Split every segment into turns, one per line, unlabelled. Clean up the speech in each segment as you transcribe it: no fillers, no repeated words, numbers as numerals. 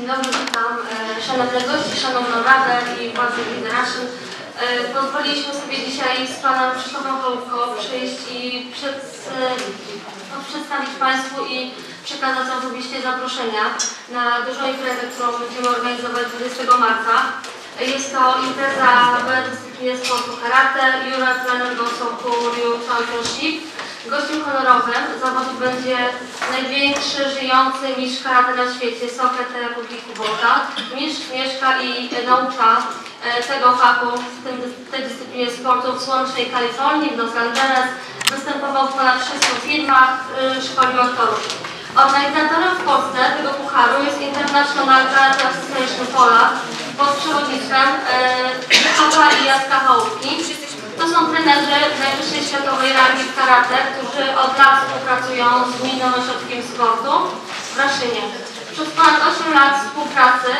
Dzień dobry, witam szanowne gości, szanowną Radę i władze Gminy Raszyn. Pozwoliliśmy sobie dzisiaj z panem Krzysztofem Chałupką przyjść i przedstawić Państwu i przekazać osobiście zaproszenia na dużą imprezę, którą będziemy organizować 20 marca. Jest to impreza w dyscyplinie sportu karate, Jura Trener Gosoku Ryu Championship. Gościem honorowym zawodu będzie największy żyjący mistrz karate na świecie, Sokete Republiki Kubota. Mistrz mieszka i naucza tego fachu w tej dyscyplinie sportu w słonecznej Kalifornii, w Los Angeles. Występował w ponad 300 filmach, szkolił aktorów. Organizatorem w Polsce tego pucharu jest International Karate Association Poland pod przewodnictwem Krzysztofa i Jacka Chałupki. To są trenerzy najwyższej światowej rangi w karate, którzy od lat współpracują z Gminnym Ośrodkiem Sportu w Raszynie. Przez ponad 8 lat współpracy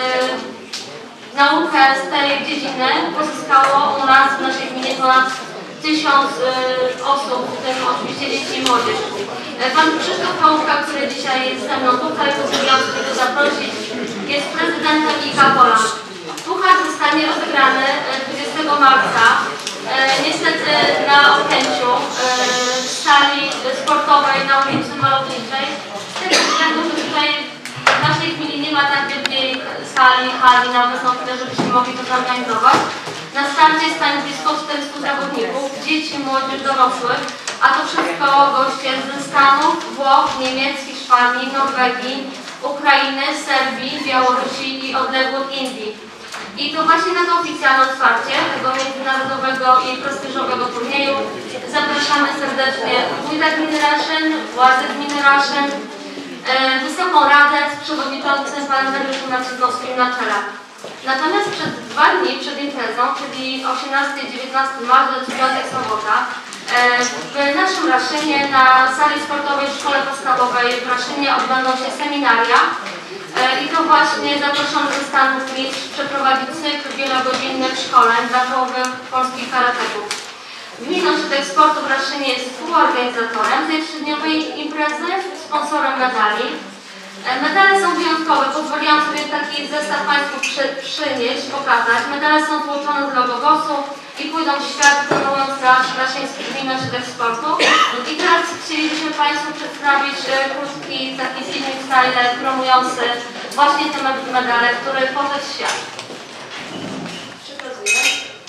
naukę z tej dziedziny pozyskało u nas w naszej gminie ponad 1000 osób, w tym oczywiście dzieci i młodzież. Pan Krzysztof Chałupka, który dzisiaj jest ze mną tutaj, pozwoliłam sobie go zaprosić, jest prezydentem IKA Poland. Puchar zostanie rozegrany 20 marca. Niestety na Okęciu, w sali sportowej na ulicy Malowniczej. Z tego względu, że tutaj w naszej gminie nie ma tak wielkiej hali na obecną chwilę, żebyśmy mogli to zorganizować. Na starcie jest tam blisko 400 zawodników, dzieci, młodzież, dorosłych, a to wszystko goście ze Stanów, Włoch, Niemiec, Hiszpanii, Norwegii, Ukrainy, Serbii, Białorusi i odległych Indii. I to właśnie na to oficjalne otwarcie tego międzynarodowego i prestiżowego turnieju zapraszamy serdecznie wójta gminy Raszyn, władze gminy Raszyn, Wysoką Radę z przewodniczącym panem Dariuszem Narcyzowskim na czele. Natomiast przez 2 dni przed imprezą, czyli 18-19 marca, piątek, sobota, w naszym Raszynie na sali sportowej w Szkole Podstawowej w Raszynie odbędą się seminaria. I to właśnie zaproszony ze Stanów mistrz przeprowadzić cykl wielogodzinnych szkoleń dla czołowych polskich karateków. Gminny Ośrodek Sportu w Raszynie jest współorganizatorem tej 3-dniowej imprezy, sponsorem medali. Medale są wyjątkowe, pozwoliłam sobie taki zestaw Państwu przynieść, pokazać. Medale są tłoczone z logo GOS-u i pójdą w świat, promując nasz raszyński Gminny Ośrodek Sportu. I teraz chcielibyśmy Państwu przedstawić krótki taki filmik style promujący właśnie te medale, który poszedł w świat. Przekazuję.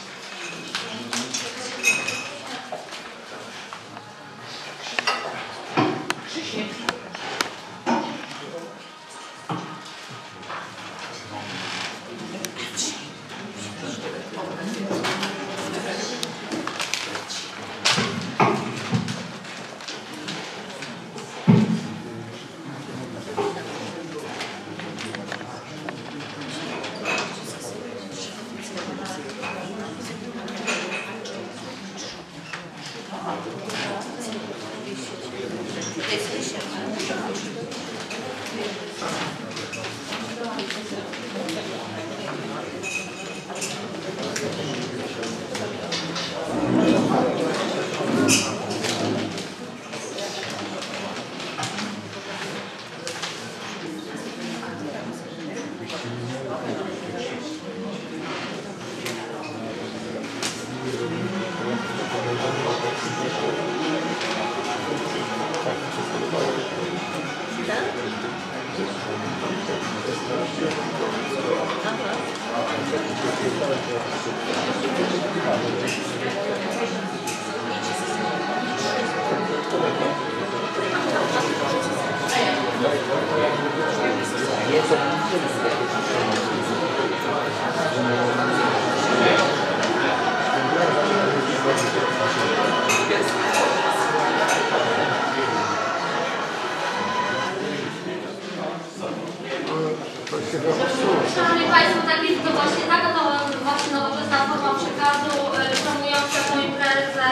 Szanowni Państwo, to właśnie taka to właśnie nowoczesna forma przekazu promująca tę imprezę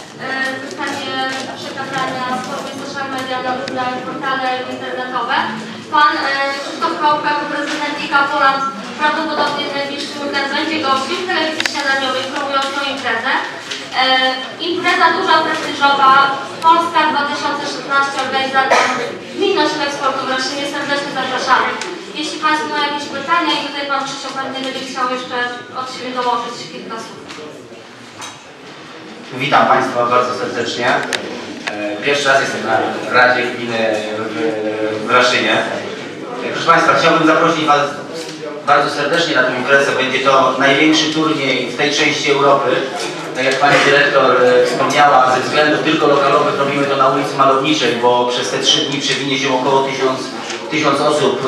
zostanie przekazania w formie social media na portale internetowe. Pan Krzysztof Chałupka, prezydent IKA Poland, prawdopodobnie w najbliższym weekend będzie gościem w telewizji śniadaniowej promując tę imprezę. Impreza duża, prestiżowa, Polska 2016, organizator Gminny Ośrodek Sportu w Raszynie, serdecznie zapraszamy. Jeśli Państwo mają jakieś pytania i tutaj Pan Krzysztof pewnie będzie chciał jeszcze od siebie dołożyć kilka słów.
Witam Państwa bardzo serdecznie. Pierwszy raz jestem na Radzie Gminy w Raszynie. Proszę Państwa, chciałbym zaprosić Was bardzo serdecznie na tę imprezę. Będzie to największy turniej w tej części Europy. Tak jak Pani Dyrektor wspomniała, ze względów tylko lokalowych robimy to na ulicy Malowniczej, bo przez te 3 dni przewinie się około 1000 osób.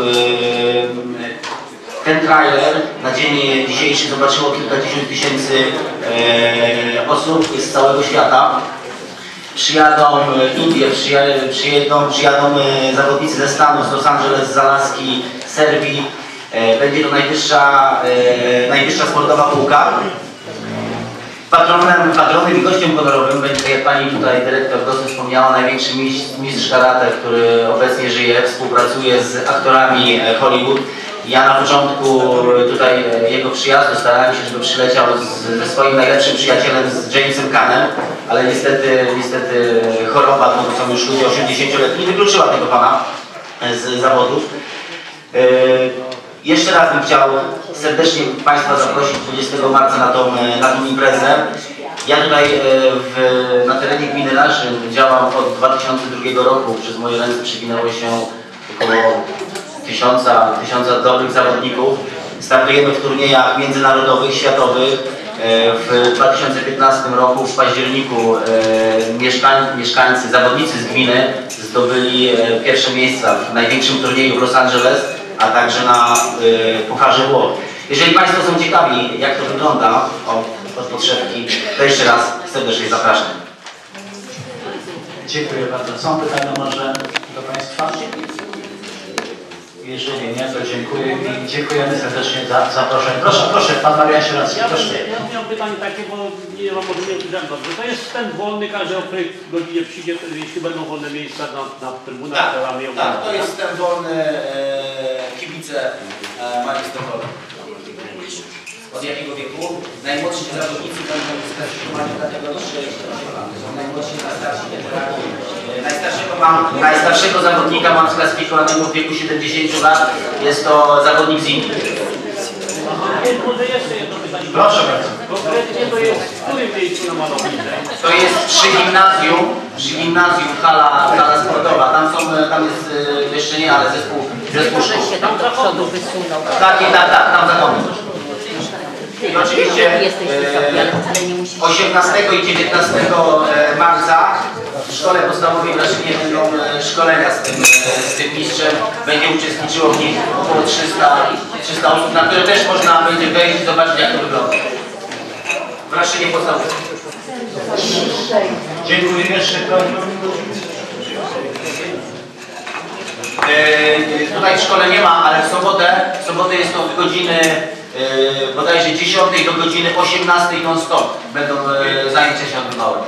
Ten trailer na dzień dzisiejszy zobaczyło kilkadziesiąt tysięcy osób z całego świata. Przyjadą Indie, przyjadą zawodnicy ze Stanów, z Los Angeles, z Alaski, z Serbii. Będzie to najwyższa sportowa półka. Patronem i gościem honorowym będzie, tak jak Pani tutaj dyrektor Gosy wspomniała, największy mistrz karate, który obecnie żyje, współpracuje z aktorami Hollywood. Ja na początku tutaj jego przyjazdu starałem się, żeby przyleciał ze swoim najlepszym przyjacielem, z Jamesem Canem, ale niestety choroba, to są już ludzie 80-letni, wykluczyła tego pana z zawodów. Jeszcze raz bym chciał serdecznie Państwa zaprosić 20 marca na tą imprezę. Ja tutaj na terenie gminy Raszyn działam od 2002 roku. Przez moje ręce przywinęło się około 1000 dobrych zawodników. Startujemy w turniejach międzynarodowych, światowych. W 2015 roku, w październiku, zawodnicy z gminy zdobyli pierwsze miejsca w największym turnieju w Los Angeles, a także na Pucharze Włoch. Jeżeli Państwo są ciekawi, jak to wygląda od podszewki, to jeszcze raz serdecznie zapraszam.
Dziękuję bardzo. Są pytania może do Państwa? Jeżeli nie, to dziękuję i dziękujemy serdecznie za zaproszenie. Proszę, Pan Marian Sierecki.
Ja miałem pytanie takie, bo nie mam może nie odpowiedziałem dobrze. To jest ten wolny, każdy o której godzinie przyjdzie, jeśli będą wolne miejsca na trybunach.
Tak, to jest ten wolny kibice magistratowy. Od jakiego wieku? Najmłodsi zawodnicy będą sklasyfikowani w kategorii 68 lat. To są najmłodsi, najstarsi weterani. Najstarszego zawodnika mam sklasyfikowanego w wieku 70 lat. Jest to zawodnik z Indii.
Może jeszcze jedno pytanie.
Proszę bardzo.
Konkretnie to jest w którym miejscu na Malowniczej?
To jest przy gimnazjum hala sportowa. Tam jest jeszcze nie, ale zespół szkół.
Się tam do przodu wysunął.
Tak, tam zachodni. I oczywiście 18 i 19 marca w szkole podstawowej w Raszynie będą szkolenia z tym mistrzem. Będzie uczestniczyło w nich około 300 osób, na które też można będzie wejść i zobaczyć, jak to wygląda. W Raszynie podstawowej.
Dziękuję jeszcze.
Tutaj w szkole nie ma, ale w sobotę jest to od godziny bodajże 10 do godziny 18 non-stop będą zajęcia się odbywały.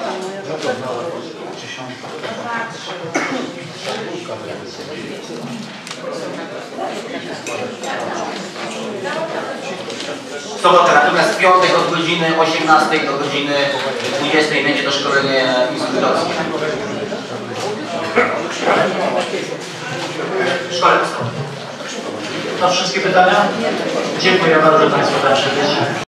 W sobotę, natomiast w piątek od godziny 18 do godziny 20 będzie to szkolenie instruktorskie. W szkole podstawowej.
To wszystkie pytania? Dziękuję bardzo Państwu za przybycie.